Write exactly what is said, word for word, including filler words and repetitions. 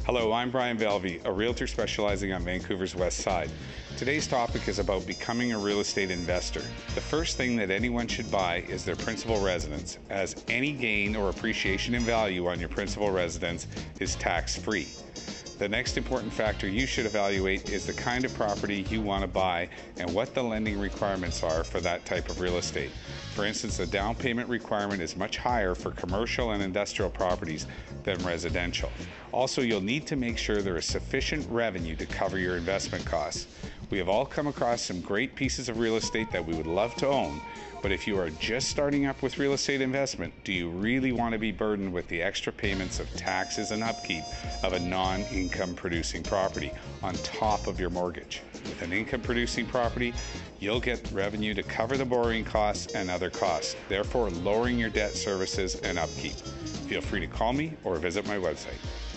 Hello, I'm Bryan Velve, a realtor specializing on Vancouver's West Side. Today's topic is about becoming a real estate investor. The first thing that anyone should buy is their principal residence, as any gain or appreciation in value on your principal residence is tax-free. The next important factor you should evaluate is the kind of property you want to buy and what the lending requirements are for that type of real estate. For instance, the down payment requirement is much higher for commercial and industrial properties than residential. Also, you'll need to make sure there is sufficient revenue to cover your investment costs. We have all come across some great pieces of real estate that we would love to own, but if you are just starting up with real estate investment, do you really want to be burdened with the extra payments of taxes and upkeep of a non-income producing property on top of your mortgage? With an income producing property, you'll get revenue to cover the borrowing costs and other costs, therefore lowering your debt services and upkeep. Feel free to call me or visit my website.